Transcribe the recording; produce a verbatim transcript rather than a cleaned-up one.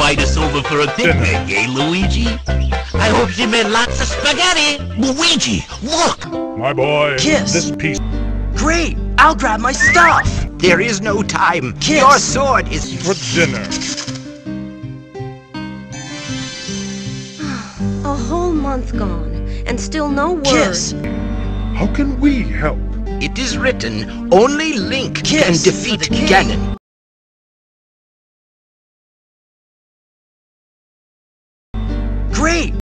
invite us over for a picnic, eh, Luigi? I hope she made lots of spaghetti. Luigi, look! My boy, Kiss. this piece... Great! I'll grab my stuff! There is no time. Kiss. Your sword is... for dinner. A whole month gone, and still no word. Kiss! How can we help? It is written, only Link Kiss can for defeat the king. Ganon. Great!